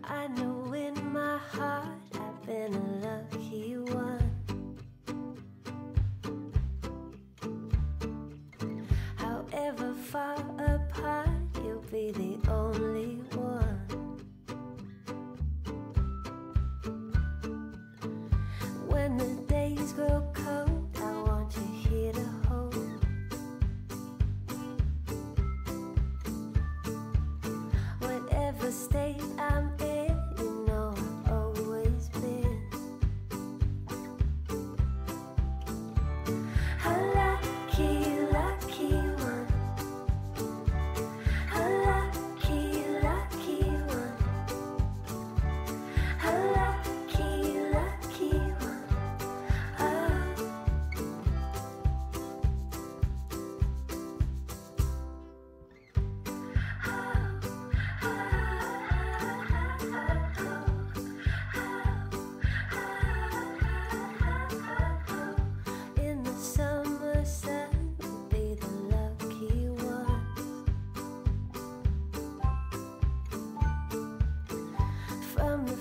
I know in my heart I've been a lucky one. However far apart, you'll be the only one. When the days grow cold, I want you here to hold. Whatever state I'm in, you know I've always been a lucky, lucky one. A lucky, lucky one. A lucky, lucky one. Oh. In the summer sun, we'll be the lucky ones. From